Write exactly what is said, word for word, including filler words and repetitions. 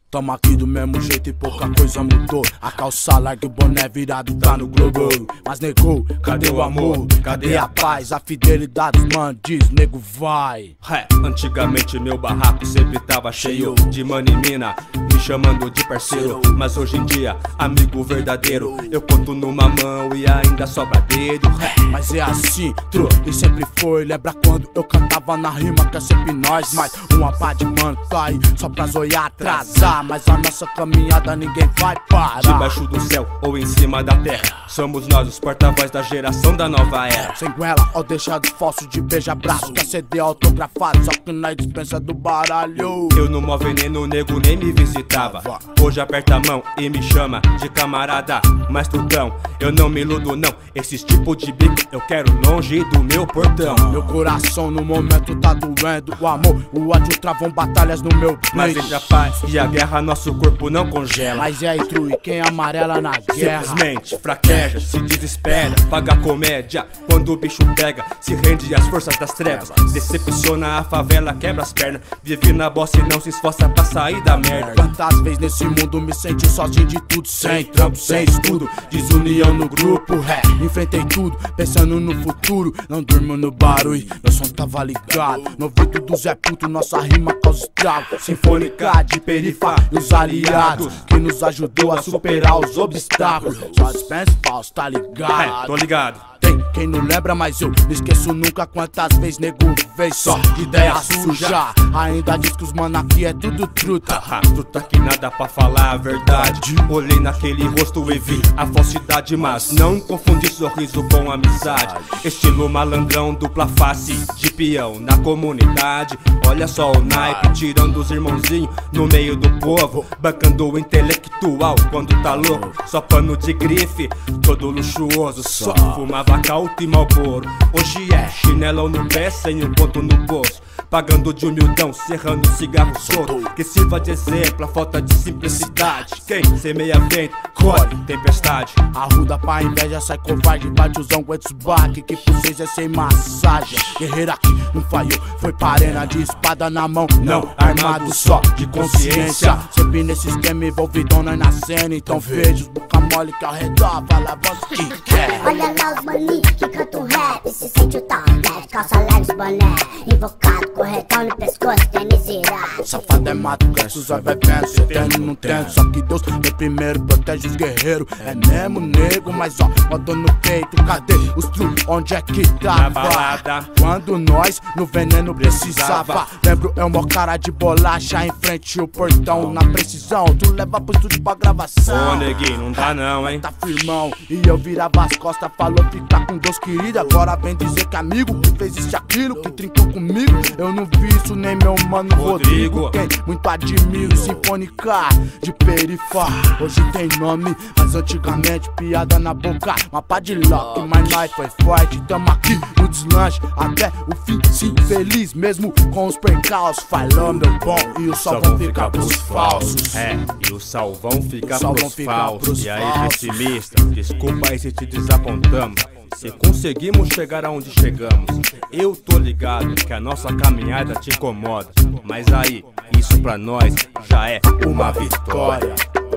Tamo aqui do mesmo jeito e pouca coisa mudou. A calça larga e o boné virado tá no globo. Mas negou, cadê o amor? Cadê a paz? A fidelidade, mano, diz, nego vai. É, antigamente meu barraco sempre tava cheio de mano e mina, me chamando de parceiro. Mas hoje em dia, amigo verdadeiro, eu conto numa mão e ainda sobra dedo. É, mas é assim, tro, e sempre foi. Lembra quando eu cantava na rima que é sempre nós. Mas uma pá de mano tá aí só pra zoiar atrasar. Mas a nossa caminhada ninguém vai parar. Debaixo do céu ou em cima da terra, somos nós os porta-voz da geração da nova era. Sem goela ou deixado falso de beija-braço, quer C D autografado, só que na dispensa do baralho. Eu no mó veneno, nego nem me visitava. Hoje aperta a mão e me chama de camarada. Mas tudão, eu não me iludo não. Esses tipo de bico eu quero longe do meu portão. Meu coração no momento tá doendo. O amor, o ódio travam batalhas no meu peito. Mas entre a paz e a guerra nosso corpo não congela. Mas é aí, tru, e quem amarela na guerra simplesmente fraqueja, se desespera, paga comédia quando o bicho pega, se rende às forças das trevas, decepciona a favela, quebra as pernas, vive na bosta e não se esforça pra sair da merda. Quantas vezes nesse mundo me senti sozinho de tudo, sem trampo, sem estudo, desunião no grupo, é, enfrentei tudo, pensando no futuro, não durmo no barulho, meu som tava ligado, no ouvido do Zé Puto, nossa rima causa estrago, sinfônica de Perifá e os aliados, que nos ajudou a superar os obstáculos, só dispensa falso, tá ligado? É, tô ligado. Tem quem não lembra, mas eu não esqueço nunca quantas vezes nego fez só ideia suja. Ainda diz que os mano aqui é tudo truta. Truta que nada pra falar a verdade. Olhei naquele rosto e vi a falsidade, mas não confundi sorriso com amizade. Estilo malandrão, dupla face de peão na comunidade. Olha só o naipe, tirando os irmãozinhos no meio do povo, bancando o intelectual quando tá louco. Só pano de grife, todo luxuoso, só fumava cauto e malboro. Hoje é chinelão no pé, sem um ponto no bolso, pagando de humildão, serrando cigarro solto, que sirva de exemplo a falta de simplicidade. Quem semeia vento, colhe tempestade. Arruda pra inveja, sai covarde, bate os aguentos baque, que por vocês é sem massagem. Guerreiro aqui não falhou, foi pra arena de espada na mão, não armado só de consciência. Sempre nesse esquema envolvidão nós na cena, então vejo os boca mole que ao redor fala voz que quer. Olha lá os maninhos que cantam rap, se sente o tal de calça larga, boné invocado, corretão no pescoço, tênis irado. Safado é mato, cresce, os vai vendo, cê tem, não tem. Só que Deus vem primeiro, protege os guerreiros. É mesmo nego, mas ó, mandou no peito. Cadê os tru, onde é que tava? Na balada, quando nós no veneno precisava. Lembro eu mó cara de bolacha em frente o portão. Na precisão, tu leva pro estúdio pra gravação. Ô neguinho, não dá não, hein? Tá firmão, e eu virava as costas, falou ficar com Deus querido. Agora vem dizer que amigo que fez isso e aquilo, que trincou comigo. Eu não vi isso nem meu mano Rodrigo, Rodrigo. Quem muito admiro, sinfônica de Perifá. Hoje tem nome, mas antigamente piada na boca, uma pá de lock. Mas nós foi forte, tamo aqui no deslanche até o fim, sim, feliz mesmo com os percalços. Falando meu bom, e o sol vão ficar pros falsos. É, e o salvão fica sol pros vão ficar falsos. pros E aí, falsos. pessimista, desculpa aí se te desapontamos. Se conseguimos chegar aonde chegamos, eu tô ligado que a nossa caminhada te incomoda. Mas aí, isso pra nós já é uma vitória.